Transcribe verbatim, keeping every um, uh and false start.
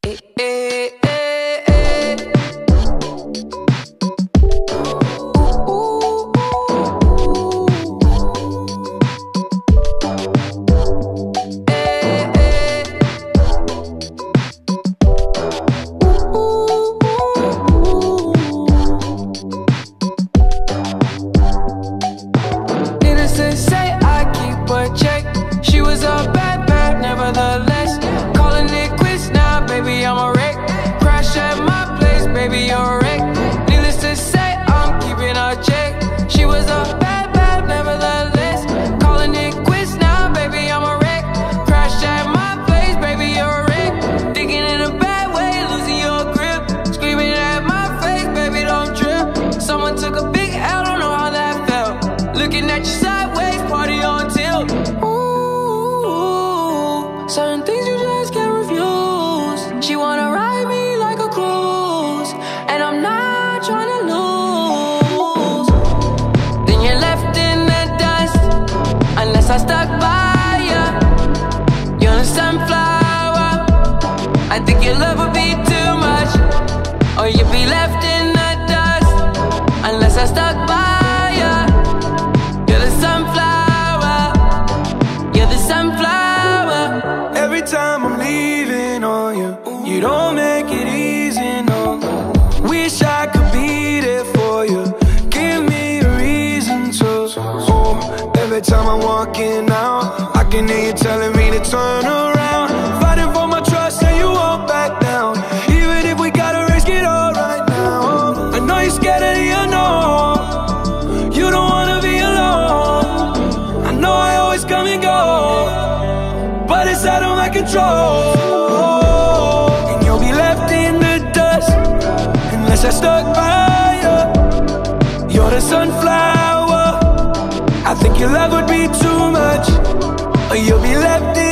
Eh, eh, eh, eh. Ooh, ooh, ooh. Eh, eh. Ooh, ooh. Needless to say, I keep a check. She was a bad, bad, nevertheless. Calling it quits now, baby, I'm a wreck. Crash at my place, baby, you're a wreck. Needless to say, I'm keeping a check. She was a bad, bad, nevertheless. Calling it quits now, baby, I'm a wreck. Crash at my place, baby, you're a wreck. Thinking in a bad way, losing your grip. Screaming at my face, baby, don't trip. Someone took a big L, don't know how that felt. Looking at you sideways, party on tilt. Ooh, certain things you just can't refuse. She wanna ride me like a cruise, and I'm not trying to lose. Then you're left in the dust, unless I stuck by ya. You're a sunflower. I think your love would be too much, or you'd be left in the dust, unless I stuck by ya. You're the sunflower. You're the sunflower. Every time I'm leaving on you, you don't make it easy, no. Wish I could be there for you. Give me a reason to. Oh, every time I'm walking out, I can hear you telling me to turn around. Fighting for my trust and you won't back down. Even if we gotta risk it all right now. I know you're scared of the unknown. You don't wanna be alone. I know I always come and go, but it's out of my control. And you'll be left in the dust, unless I stuck by you. You're the sunflower. I think your love would be too much, or you'll be left in